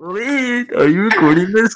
Wait, are you recording this?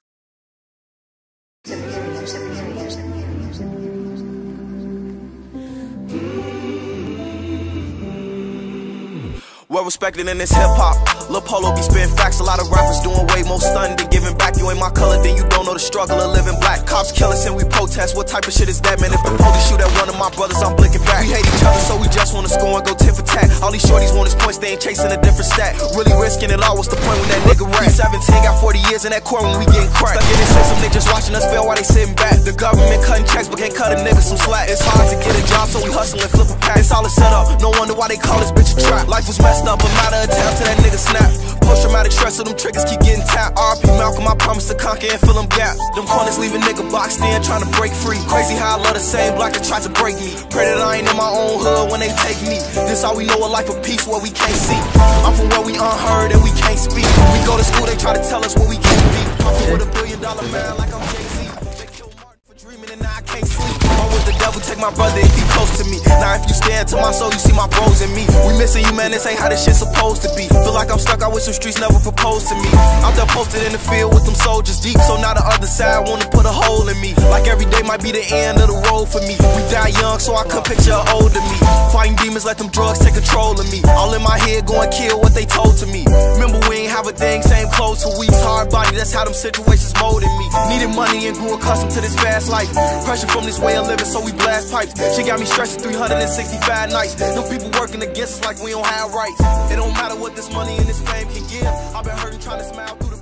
Well respected in this hip-hop. Lil Polo be spitting facts. A lot of rappers doing way more stunning than giving back. You ain't my color, then you don't know the struggle of living black. Cops kill us and we protest. What type of shit is that, man? If the police shoot at one of my brothers, I'm blinking back. We hate each other, so we just wanna score and go tit for tat. All these shorties want his points, they ain't chasing a different stat. Really risking it all, what's the point when that nigga rap? 17 got 40 years in that court when we getting cracked. Stuck in this system, they just watching us fail while they sitting back. The government cutting checks, but can't cut a nigga some slack. It's hard to get a job, so we hustle and flip a pack. It's all a setup, no wonder why they call this bitch a trap. Life was messed up, a matter of time till that nigga snap. Post-traumatic stress, so them triggers keep getting tapped. RP Malcolm, I promise to conquer and fill them gaps. Them corners leave a nigga boxed in, trying to break free. Crazy how I love the same block that tried to break me. Pray that I ain't in my own hood when they take me. This all we know, a life of peace where we can't see. I'm from where we unheard and we can't speak. We go to school, they try to tell us what we can't be. I'm with $1 billion man like I'm Jay-Z. They kill Martin for dreaming and now I can't sleep. I'm with the devil, take my brother if he close to me. Now if you stand to my soul, you see my bros in me. We missing you, man, this ain't how this shit supposed to be. Feel like I'm stuck out with some streets never proposed to me. I'm there posted in the field with them soldiers deep, so now the other side wanna put a hole in me. Like every day might be the end of the road for me. We die young, so I could picture older me. Fighting demons, let them drugs take control of me. All in my head, going kill what they told to me. Remember we ain't have a thing, same clothes for weeks. Hard body, that's how them situations molded me. Needed money and grew accustomed to this fast life. Pressure from this way of living, so we blast pipes. She got me stressing 365 nights. Them people working against us like we don't have rights. It don't matter what this money and this fame can give. I've been hurting trying to smile through the